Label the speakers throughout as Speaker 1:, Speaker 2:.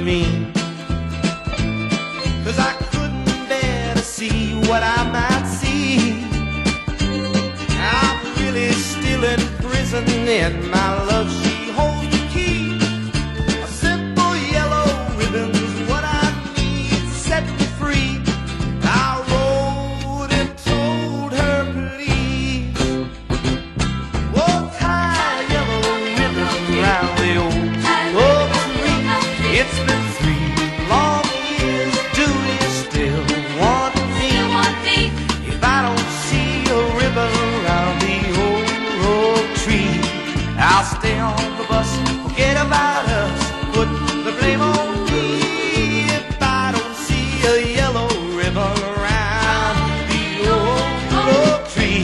Speaker 1: me. 'Cause I couldn't bear to see what I might see. I'm really still in prison in my love. She holds the key. A simple yellow ribbon's what I need to set me free. I wrote and told her please. Oh, tie a yellow ribbon round the old oak tree. It's been 3 long years. Do you still want me? If I don't see a ribbon around the old oak tree, I'll stay on the bus, forget about us, put the blame on me. If I don't see a yellow ribbon around the old oak tree.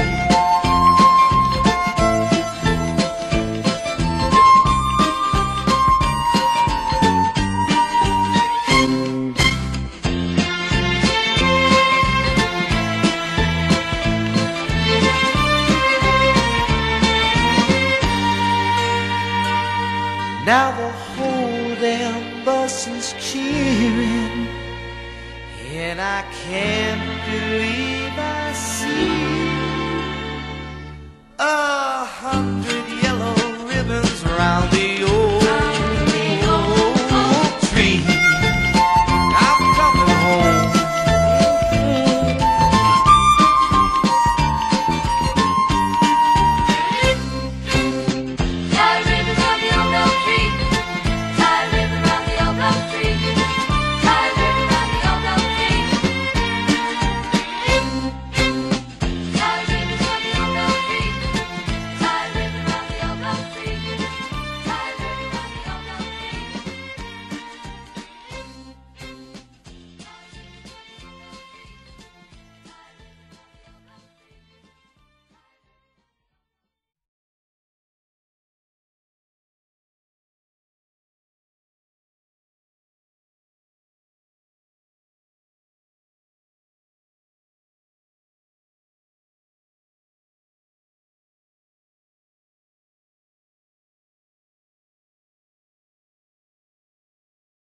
Speaker 1: Now the whole damn bus is cheering, and I can't believe I see 100